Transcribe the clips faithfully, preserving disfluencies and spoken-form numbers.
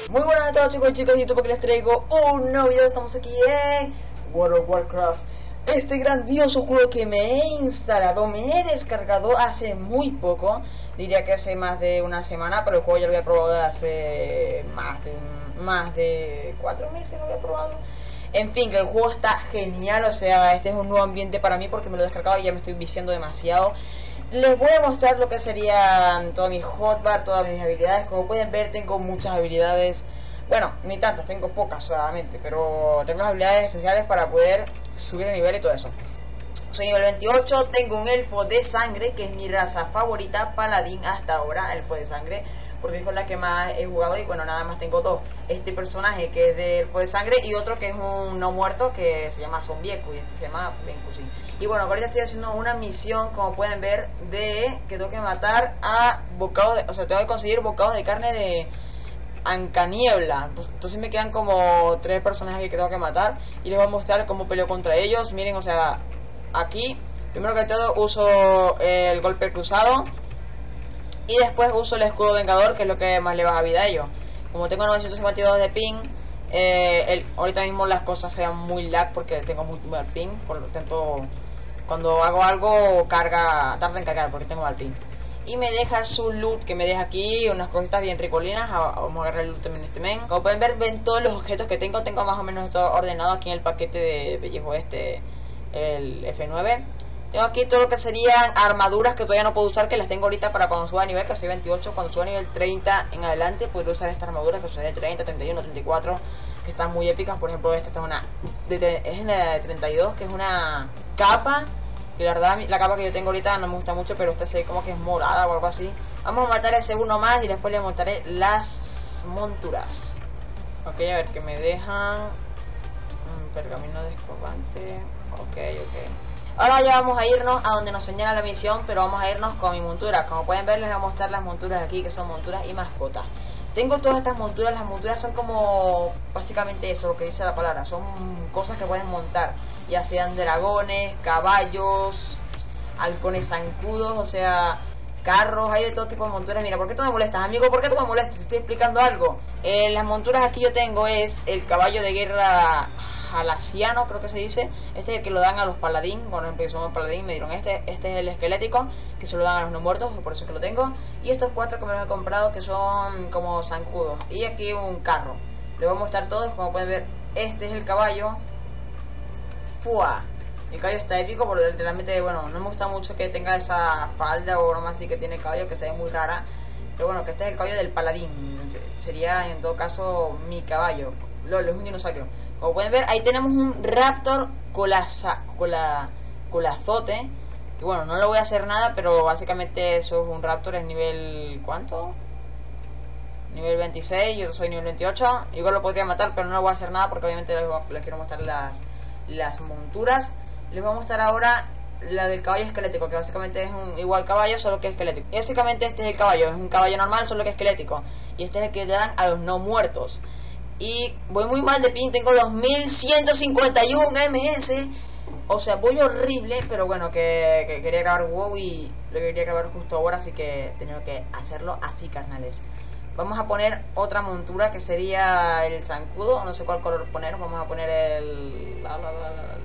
Muy buenas a todos chicos y chicos de YouTube, que les traigo un nuevo video. Estamos aquí en World of Warcraft, este grandioso juego que me he instalado, me he descargado hace muy poco. Diría que hace más de una semana, pero el juego ya lo había probado hace más de, más de cuatro meses lo había probado. En fin, que el juego está genial, o sea, este es un nuevo ambiente para mí porque me lo he descargado y ya me estoy viciando demasiado. Les voy a mostrar lo que sería toda mi hotbar, todas mis habilidades. Como pueden ver, tengo muchas habilidades. Bueno, ni tantas, tengo pocas solamente, pero tengo las habilidades esenciales para poder subir de nivel y todo eso. Soy nivel veintiocho, tengo un elfo de sangre, que es mi raza favorita, paladín hasta ahora, elfo de sangre, porque es con la que más he jugado. Y bueno, nada más tengo dos: este personaje que es de elfo de sangre y otro que es un no muerto que se llama Zombieku, y este se llama Benkusin. Y bueno, ahorita estoy haciendo una misión, como pueden ver, de que tengo que matar a bocados de, o sea, tengo que conseguir bocados de carne de Ancaniebla. Entonces me quedan como tres personajes que tengo que matar y les voy a mostrar cómo peleo contra ellos. Miren, o sea, aquí primero que todo uso el golpe cruzado y después uso el escudo vengador, que es lo que más le baja vida a ellos. Como tengo novecientos cincuenta y dos de ping, eh, el, ahorita mismo las cosas sean muy lag porque tengo muy mal ping. Por lo tanto, cuando hago algo carga, tarda en cargar porque tengo mal ping. Y me deja su loot, que me deja aquí unas cositas bien ricolinas. Vamos a agarrar el loot también este men. Como pueden ver, ven todos los objetos que tengo. Tengo más o menos todo ordenado aquí en el paquete de pellejo este, el F nueve. Tengo aquí todo lo que serían armaduras que todavía no puedo usar, que las tengo ahorita para cuando suba a nivel, que soy veintiocho. Cuando suba a nivel treinta en adelante podré usar estas armaduras que son de treinta, treinta y uno, treinta y cuatro, que están muy épicas. Por ejemplo, esta está una de, es una de treinta y dos, que es una capa, que la verdad la capa que yo tengo ahorita no me gusta mucho, pero esta se ve como que es morada o algo así. Vamos a matar ese uno más y después le mostraré las monturas. Ok, a ver, que me dejan un pergamino descobante. Ok, ok. Ahora ya vamos a irnos a donde nos señala la misión, pero vamos a irnos con mi montura. Como pueden ver, les voy a mostrar las monturas aquí, que son monturas y mascotas. Tengo todas estas monturas. Las monturas son como básicamente eso, lo que dice la palabra. Son cosas que pueden montar, ya sean dragones, caballos, halcones zancudos, o sea, carros. Hay de todo tipo de monturas. Mira, ¿por qué tú me molestas, amigo? ¿Por qué tú me molestas? Estoy explicando algo. Eh, las monturas aquí yo tengo es el caballo de guerra Halasiano, creo que se dice. Este es el que lo dan a los paladín. Por ejemplo, yo soy un paladín, me dieron este. Este es el esquelético, que se lo dan a los no muertos, por eso que lo tengo. Y estos cuatro que me los he comprado, que son como zancudos. Y aquí un carro. Les voy a mostrar todos. Como pueden ver, este es el caballo. Fua. El caballo está épico, porque literalmente, bueno, no me gusta mucho que tenga esa falda o broma así que tiene el caballo, que se ve muy rara. Pero bueno, que este es el caballo del paladín. Sería en todo caso mi caballo. Lolo, es un dinosaurio. Como pueden ver, ahí tenemos un raptor colaza, cola, colazote. Que bueno, no le voy a hacer nada, pero básicamente eso es un raptor. Es nivel... ¿cuánto? Nivel veintiséis, yo soy nivel veintiocho. Igual lo podría matar, pero no le voy a hacer nada porque obviamente les, les quiero mostrar las, las monturas. Les voy a mostrar ahora la del caballo esquelético, que básicamente es un igual caballo, solo que esquelético. Y básicamente este es el caballo, es un caballo normal, solo que esquelético. Y este es el que le dan a los no muertos. Y voy muy mal de ping, tengo los mil ciento cincuenta y uno M S. O sea, voy horrible, pero bueno, que, que quería grabar WoW y lo quería grabar justo ahora, así que tenía que hacerlo así, carnales. Vamos a poner otra montura que sería el zancudo, no sé cuál color poner. Vamos a poner el... La, la, la, la,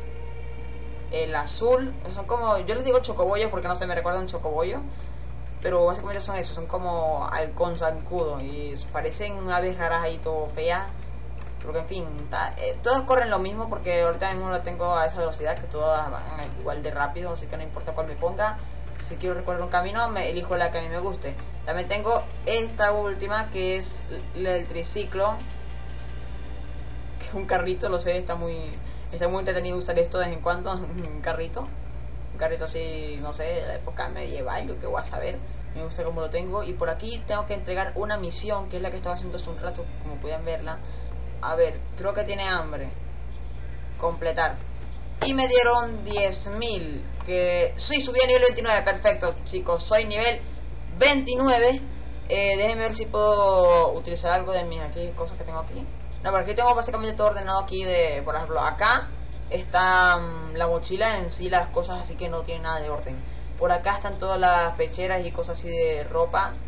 el azul. Son como... yo les digo chocobollos porque no se me recuerda un chocobollo, pero básicamente son eso, son como halcón zancudo y parecen aves raras ahí, todo feas. Porque en fin, ta, eh, todos corren lo mismo porque ahorita mismo lo tengo a esa velocidad, que todas van igual de rápido, así que no importa cuál me ponga. Si quiero recorrer un camino, me elijo la que a mí me guste. También tengo esta última, que es el triciclo, que es un carrito, lo sé, está muy está muy entretenido usar esto de vez en cuando, un carrito. Un carrito así, no sé, de la época medieval, yo que voy a saber. Me gusta cómo lo tengo. Y por aquí tengo que entregar una misión, que es la que estaba haciendo hace un rato, como pueden verla. A ver, creo que tiene hambre. Completar. Y me dieron diez mil. Que sí, subí a nivel veintinueve. Perfecto, chicos, soy nivel veintinueve. eh, Déjenme ver si puedo utilizar algo de mis aquí, cosas que tengo aquí. No, pero aquí tengo básicamente todo ordenado aquí de, por ejemplo, acá está um, la mochila en sí, las cosas así que no tienen nada de orden. Por acá están todas las pecheras y cosas así de ropa.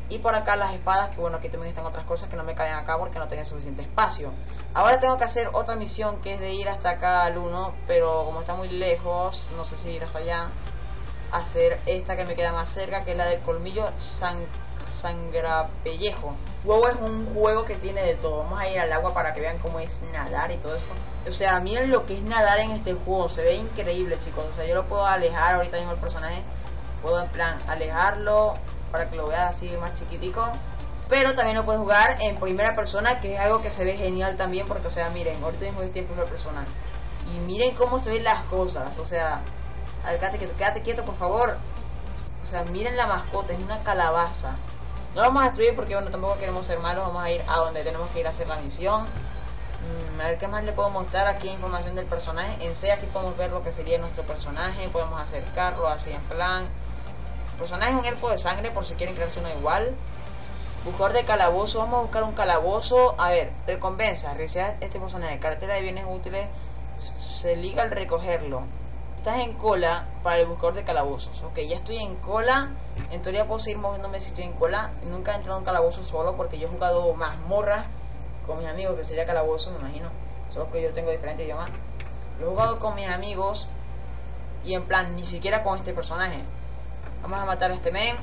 Y por acá las espadas, que bueno, aquí también están otras cosas que no me caben acá porque no tenía suficiente espacio. Ahora tengo que hacer otra misión, que es de ir hasta acá al uno, pero como está muy lejos, no sé si ir hasta allá. Hacer esta que me queda más cerca, que es la del colmillo sang sangrapellejo. WoW es un juego que tiene de todo. Vamos a ir al agua para que vean cómo es nadar y todo eso. O sea, miren lo que es nadar en este juego. Se ve increíble, chicos. O sea, yo lo puedo alejar ahorita mismo el personaje. Puedo en plan alejarlo para que lo veas así más chiquitico. Pero también lo puedes jugar en primera persona, que es algo que se ve genial también. Porque, o sea, miren, ahorita mismo estoy en primera persona. Y miren cómo se ven las cosas. O sea, a ver, quédate quieto, quédate quieto, por favor. O sea, miren la mascota, es una calabaza. No lo vamos a destruir porque, bueno, tampoco queremos ser malos. Vamos a ir a donde tenemos que ir a hacer la misión. Mm, a ver qué más le puedo mostrar aquí. Información del personaje. En C aquí podemos ver lo que sería nuestro personaje. Podemos acercarlo así en plan. El personaje es un elfo de sangre, por si quieren crearse uno igual. Buscador de calabozo. Vamos a buscar un calabozo. A ver, recompensa. Realizar este personaje. Cartera de bienes útiles. Se liga al recogerlo. Estás en cola para el buscador de calabozos. Ok, ya estoy en cola. En teoría puedo seguir moviéndome si estoy en cola. Nunca he entrado en calabozo solo porque yo he jugado mazmorras con mis amigos, que sería calabozo, me imagino. Solo que yo tengo diferentes idiomas. Lo he jugado con mis amigos y en plan, ni siquiera con este personaje. Vamos a matar a este men.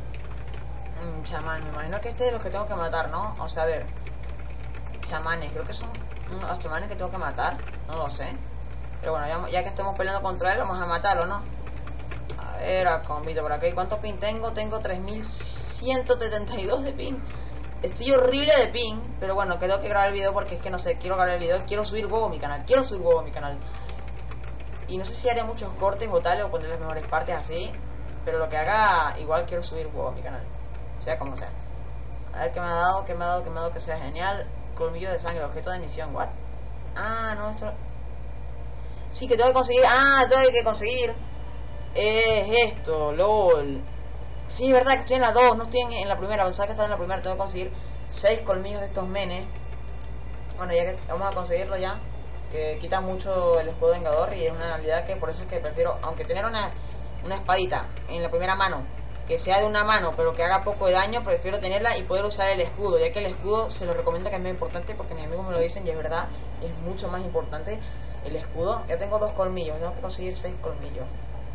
Mm, chamán, me imagino que este es lo que tengo que matar, ¿no? O sea, a ver. Chamanes, creo que son los chamanes que tengo que matar. No lo sé. Pero bueno, ya, ya que estamos peleando contra él, vamos a matarlo, ¿no? A ver, a combito por aquí. ¿Cuántos ping tengo? Tengo tres mil ciento setenta y dos de ping. Estoy horrible de ping. Pero bueno, tengo que grabar el video porque es que no sé, quiero grabar el video. Quiero subir huevo a mi canal. Quiero subir huevo a mi canal. Y no sé si haré muchos cortes o tal, o poner las mejores partes así. Pero lo que haga, igual quiero subir huevo a mi canal. Sea como sea. A ver qué me ha dado, qué me ha dado, qué me ha dado que sea genial. Colmillo de sangre, objeto de misión, what? Ah, no, esto... Sí, que tengo que conseguir. Ah, tengo que conseguir. Es esto, lol. Sí, es verdad que estoy en la dos, no estoy en, en la primera. Pensaba que estaba en la primera. Tengo que conseguir seis colmillos de estos menes. Bueno, ya que vamos a conseguirlo ya. Que quita mucho el escudo vengador. Y es una habilidad que por eso es que prefiero. Aunque tener una, una espadita en la primera mano, que sea de una mano, pero que haga poco de daño, prefiero tenerla y poder usar el escudo. Ya que el escudo se lo recomiendo, que es muy importante. Porque mis amigos me lo dicen y es verdad. Es mucho más importante el escudo. Ya tengo dos colmillos, tengo que conseguir seis colmillos.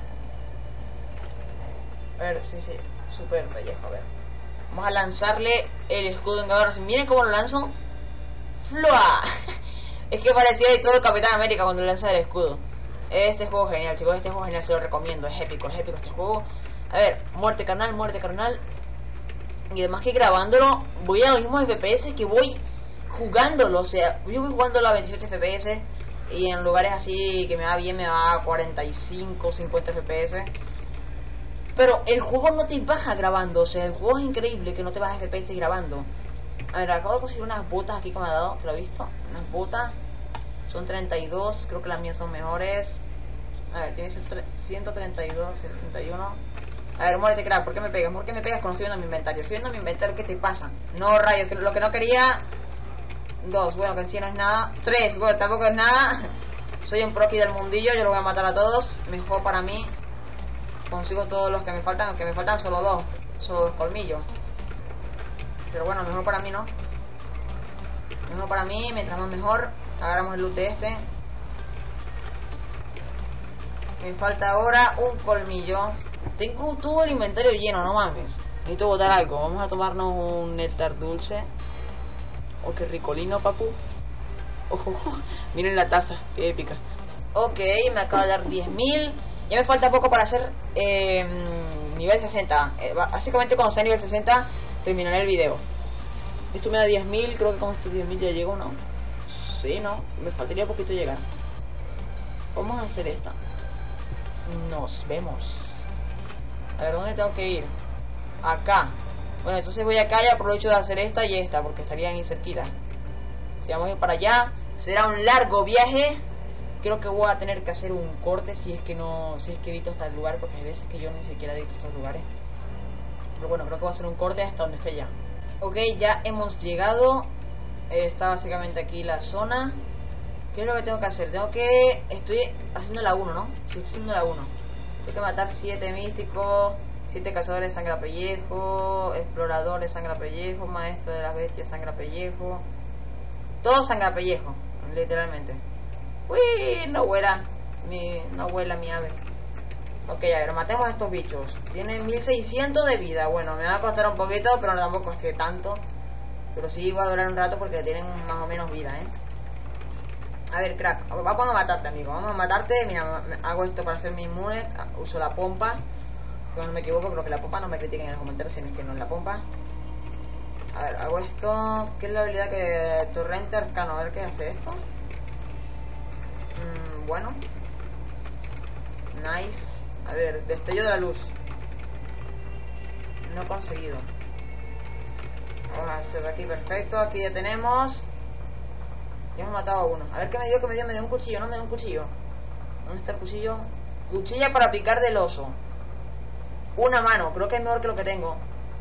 A ver, sí, sí, súper pellejo, a ver. Vamos a lanzarle el escudo vengador. Miren cómo lo lanzo. ¡Flua! Es que parecía de todo Capitán América cuando lanza el escudo. Este juego es genial, chicos, este juego es genial, se lo recomiendo. Es épico, es épico este juego. A ver, muerte carnal, muerte carnal. Y además que grabándolo voy a los mismos F P S que voy jugándolo. O sea, yo voy jugándolo a veintisiete F P S. Y en lugares así que me va bien me va a cuarenta y cinco, cincuenta F P S. Pero el juego no te baja grabando. O sea, el juego es increíble que no te baja F P S grabando. A ver, acabo de conseguir unas botas aquí que me ha dado, que lo he visto. Unas botas. Son treinta y dos, creo que las mías son mejores. A ver, tiene ciento treinta y dos, setenta y uno. A ver, muérete, crack, ¿por qué me pegas? ¿Por qué me pegas cuando estoy viendo mi inventario? Estoy viendo mi inventario, ¿qué te pasa? No, rayos, que lo que no quería... Dos, bueno, que en sí no es nada. Tres, bueno, tampoco es nada. Soy un proqui del mundillo, yo lo voy a matar a todos. Mejor para mí. Consigo todos los que me faltan, aunque me faltan solo dos. Solo dos colmillos. Pero bueno, mejor para mí, ¿no? Mejor para mí, mientras más mejor. Agarramos el loot de este. Me falta ahora un colmillo. Tengo todo el inventario lleno, no mames. Necesito botar algo. Vamos a tomarnos un néctar dulce. Oh, qué ricolino, papu. Oh, oh, oh. Miren la taza, qué épica. Ok, me acaba de dar diez mil. Ya me falta poco para hacer eh, nivel sesenta. eh, Básicamente cuando sea nivel sesenta terminaré el video. Esto me da diez mil. Creo que con estos diez mil ya llego, ¿no? Sí, no, me faltaría poquito llegar. Vamos a hacer esta. Nos vemos. A ver, ¿dónde tengo que ir? Acá. Bueno, entonces voy acá y aprovecho de hacer esta y esta, porque estarían ahí cerquita. Si vamos a ir para allá, será un largo viaje. Creo que voy a tener que hacer un corte si es que no, si es que edito estos lugares, porque hay veces que yo ni siquiera edito estos lugares. Pero bueno, creo que voy a hacer un corte hasta donde esté ya. Ok, ya hemos llegado. eh, Está básicamente aquí la zona. ¿Qué es lo que tengo que hacer? Tengo que... Estoy haciendo la uno, ¿no? Sí, estoy haciendo la uno. Tengo que matar siete místicos, Siete cazadores sangra pellejo, exploradores sangra pellejo, maestro de las bestias sangra pellejo. Todo sangra pellejo, literalmente. Uy, no vuela mi, no vuela mi ave. Ok, a ver, matemos a estos bichos. Tienen mil seiscientos de vida. Bueno, me va a costar un poquito, pero tampoco es que tanto. Pero sí va a durar un rato porque tienen más o menos vida, ¿eh? A ver, crack, vamos a matarte, amigo. Vamos a matarte. Mira, hago esto para hacerme inmune. Uso la pompa. Si no me equivoco, creo que la pompa, no me critiquen en los comentarios si no es que no es la pompa. A ver, hago esto. ¿Qué es la habilidad que Torrente Arcano? A ver qué hace esto. Mm, bueno. Nice. A ver, destello de la luz. No he conseguido. Vamos a hacer aquí, perfecto. Aquí ya tenemos. Ya hemos matado a uno. A ver qué me dio, que me dio, me dio un cuchillo, no me dio un cuchillo. ¿Dónde está el cuchillo? Cuchilla para picar del oso. Una mano, creo que es mejor que lo que tengo.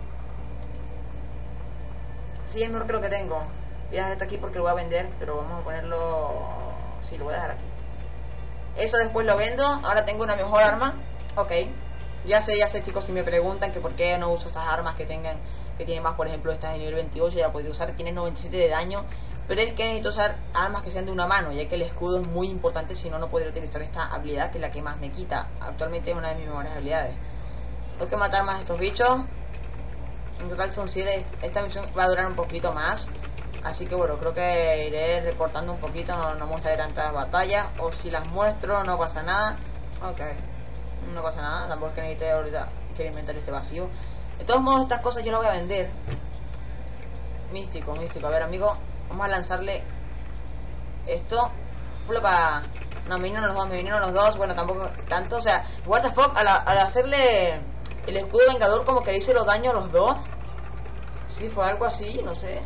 Sí, es mejor que lo que tengo. Voy a dejar esto aquí porque lo voy a vender, pero vamos a ponerlo... Sí, lo voy a dejar aquí. Eso después lo vendo. Ahora tengo una mejor arma. Ok. Ya sé, ya sé, chicos, si me preguntan que por qué no uso estas armas que tengan, que tienen más, por ejemplo, esta de nivel veintiocho, ya la podría usar, tiene noventa y siete de daño. Pero es que necesito usar armas que sean de una mano, ya que el escudo es muy importante, si no, no podría utilizar esta habilidad, que es la que más me quita. Actualmente es una de mis mejores habilidades. Tengo que matar más a estos bichos. En total son siete. Esta misión va a durar un poquito más. Así que bueno, creo que iré recortando un poquito. No, no mostraré tantas batallas. O si las muestro, no pasa nada. Ok, no pasa nada. Tampoco es que necesite ahorita que el inventario esté vacío. De todos modos, estas cosas yo las voy a vender. Místico, místico. A ver, amigo, vamos a lanzarle esto. Flopa. No, me vinieron los dos, me vinieron los dos. Bueno, tampoco tanto. O sea, what the fuck, al, al hacerle el escudo vengador, como que le hice los daños a los dos. Sí, fue algo así, no sé.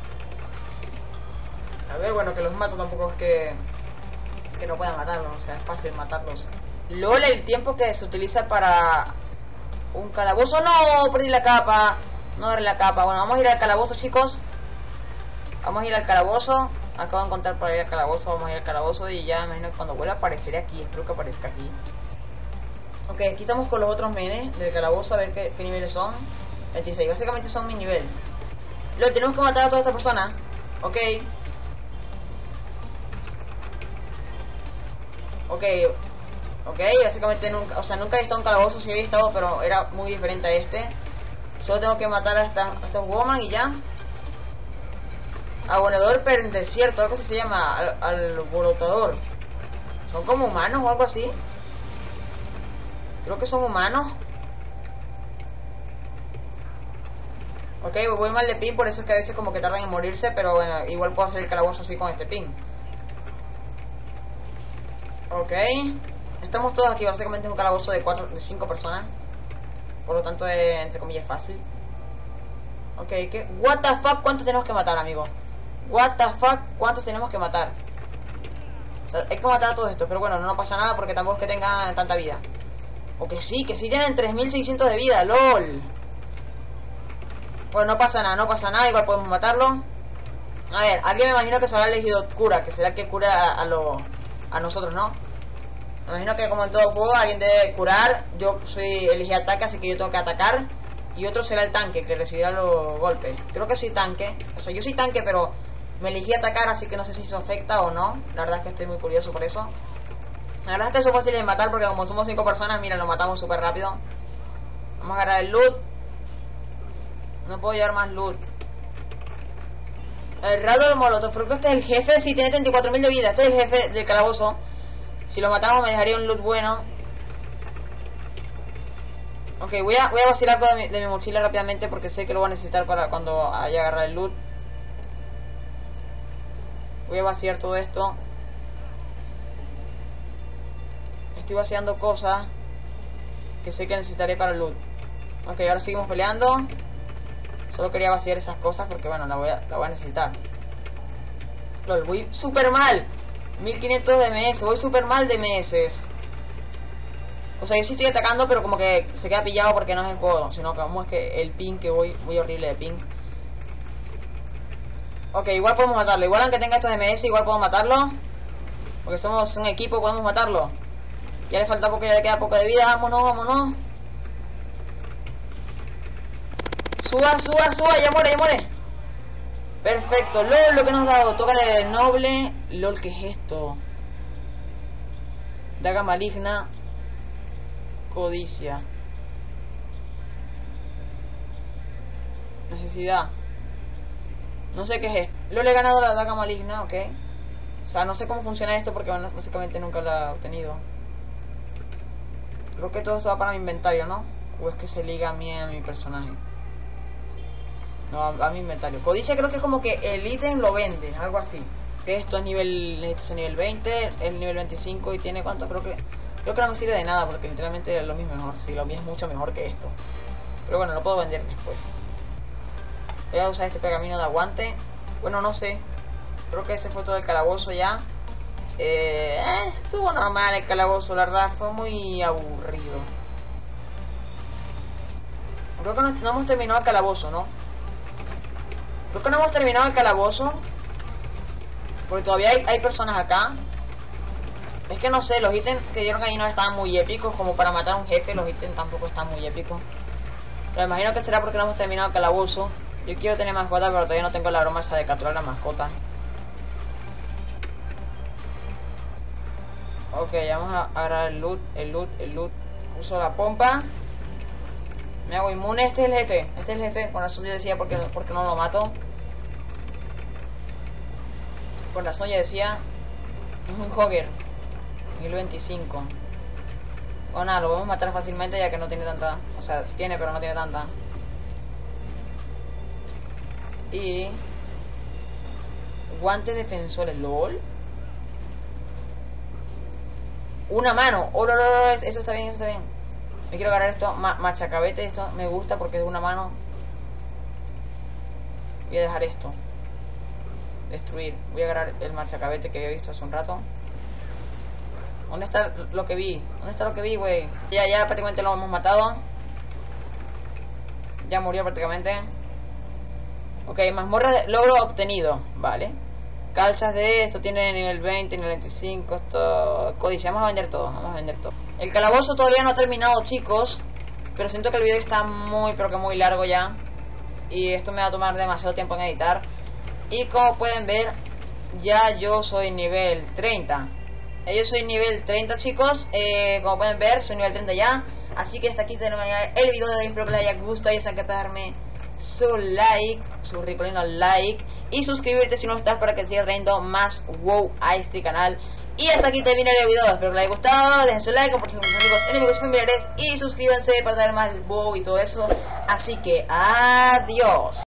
A ver, bueno, que los mato tampoco es que que no pueda matarlos, o sea, es fácil matarlos. LOL, el tiempo que se utiliza para un calabozo. No, perdí la capa. No agarré la capa. Bueno, vamos a ir al calabozo, chicos. Vamos a ir al calabozo. Acabo de encontrar por ahí el calabozo. Vamos a ir al calabozo y ya me imagino que cuando vuelva apareceré aquí. Espero que aparezca aquí. Ok, aquí estamos con los otros menes del calabozo. A ver qué, qué niveles son. veintiséis, básicamente son mi nivel. Lo tenemos que matar a todas estas personas. Ok. Ok. Ok, básicamente nunca, o sea, nunca he estado en calabozo. Sí he estado, pero era muy diferente a este. Solo tengo que matar a, esta, a estos woman y ya. Abonador per desierto, algo así se llama. Al, alborotador. ¿Son como humanos o algo así? Creo que son humanos. Ok, voy mal de ping, por eso es que a veces como que tardan en morirse. Pero bueno, igual puedo hacer el calabozo así con este ping. Ok. Estamos todos aquí, básicamente es un calabozo de cuatro, de cinco personas. Por lo tanto, es, entre comillas, fácil. Ok, ¿qué? What the fuck, ¿cuántos tenemos que matar, amigo? What the fuck, ¿cuántos tenemos que matar? O sea, hay que matar a todos estos, pero bueno, no pasa nada porque tampoco es que tengan tanta vida. O que sí, que sí tienen tres mil seiscientos de vida, lol. Bueno, no pasa nada, no pasa nada, igual podemos matarlo. A ver, alguien me imagino que se habrá elegido cura, que será el que cura a, a, lo, a nosotros, ¿no? Me imagino que como en todo juego alguien debe curar. Yo soy elegí ataque, así que yo tengo que atacar. Y otro será el tanque, que recibirá los golpes. Creo que soy tanque. O sea, yo soy tanque, pero me elegí atacar, así que no sé si eso afecta o no. La verdad es que estoy muy curioso por eso. La verdad es que eso es fácil de matar porque como somos cinco personas, mira, lo matamos súper rápido. Vamos a agarrar el loot. No puedo llevar más loot. El rato del molotov, creo que este es el jefe. Sí, tiene treinta y cuatro mil de vida. Este es el jefe del calabozo. Si lo matamos me dejaría un loot bueno. Ok, voy a, voy a vaciar algo de mi, de mi mochila rápidamente porque sé que lo voy a necesitar para cuando haya agarrado el loot. Voy a vaciar todo esto. Estoy vaciando cosas que sé que necesitaré para el loot. Ok, ahora seguimos peleando. Solo quería vaciar esas cosas porque bueno, la voy a, la voy a necesitar. Lol, voy súper mal. mil quinientos de M S, voy súper mal de M S. O sea, yo sí estoy atacando, pero como que se queda pillado porque no es el juego, sino que como es que el ping que voy, muy horrible de ping. Ok, igual podemos matarlo. Igual aunque tenga estos M S, igual puedo matarlo. Porque somos un equipo, podemos matarlo. Ya le falta poco, ya le queda poco de vida. Vámonos, vámonos. Suba, suba, suba, ya muere, ya muere. Perfecto, LOL lo que nos ha dado. Tócale de noble. LOL, ¿qué es esto? Daga maligna. Codicia. Necesidad. No sé qué es esto. LOL, he ganado la daga maligna, ok. O sea, no sé cómo funciona esto porque bueno, básicamente nunca la he obtenido. Creo que todo esto va para mi inventario, ¿no? O es que se liga a mí a mi personaje. No, a, a mi inventario. Codicia creo que es como que el ítem lo vende, algo así. Que esto es nivel, esto es nivel veinte, el nivel veinticinco y tiene cuánto, creo que creo que no me sirve de nada porque literalmente lo mío es mejor. Sí, lo mío es mucho mejor que esto. Pero bueno, lo puedo vender después. Voy a usar este pergamino de aguante. Bueno, no sé. Creo que ese fue todo el calabozo ya. Eh, eh, estuvo normal el calabozo, la verdad, fue muy aburrido. Creo que no, no hemos terminado el calabozo, ¿no? Creo que no hemos terminado el calabozo. Porque todavía hay, hay personas acá. Es que no sé, los ítems que dieron ahí no estaban muy épicos. Como para matar a un jefe, los ítems tampoco están muy épicos. Pero imagino que será porque no hemos terminado el calabozo. Yo quiero tener mascota, pero todavía no tengo la broma esa de capturar la mascota. Ok, vamos a agarrar el loot, el loot, el loot. Uso la pompa. Me hago inmune. Este es el jefe. Este es el jefe. Con razón yo decía porque, porque no lo mato. Con razón yo decía. Es un Hogger. nivel veinticinco. Bueno, nada, lo podemos matar fácilmente ya que no tiene tanta. O sea, sí tiene, pero no tiene tanta. Y. Guantes defensores. LOL. Una mano. Oh, no, no, no, esto está bien, esto está bien. Me quiero agarrar esto. Ma machacabete, esto me gusta porque es una mano. Voy a dejar esto. Destruir. Voy a agarrar el machacabete que había visto hace un rato. ¿Dónde está lo que vi? ¿Dónde está lo que vi, güey? Ya, ya prácticamente lo hemos matado. Ya murió prácticamente. Ok, mazmorra de logro obtenido. Vale. Calzas de esto tiene nivel veinte, nivel veinticinco, esto... Codicia, vamos a vender todo, vamos a vender todo. El calabozo todavía no ha terminado, chicos. Pero siento que el video está muy, pero que muy largo ya. Y esto me va a tomar demasiado tiempo en editar. Y como pueden ver, ya yo soy nivel treinta. Yo soy nivel treinta, chicos. eh, Como pueden ver, soy nivel treinta ya. Así que hasta aquí tenemos el video de hoy. Espero que les haya gustado y saben que darme su like, su ricolino like y suscribirte si no estás para que siga trayendo más WoW a este canal. Y hasta aquí termina el video, espero que les haya gustado, dejen su like, compartan con sus amigos, enemigos y familiares y suscríbanse para dar más WoW y todo eso. Así que adiós.